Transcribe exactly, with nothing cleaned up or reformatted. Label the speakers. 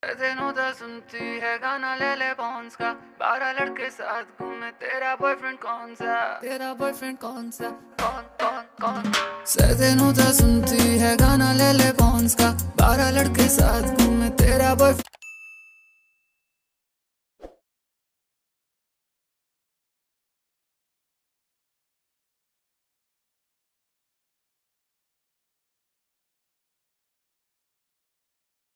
Speaker 1: तेनू तो सुनती है गाना ले ले बॉन्स का, बारह लड़के साथ घूमे, तेरा बॉयफ्रेंड कौन सा, तेरा बॉयफ्रेंड कौन सा, कौन कौन कौन से तेनू तो सुनती है गाना ले ले बॉन्स का, बारह लड़के साथ घूमे।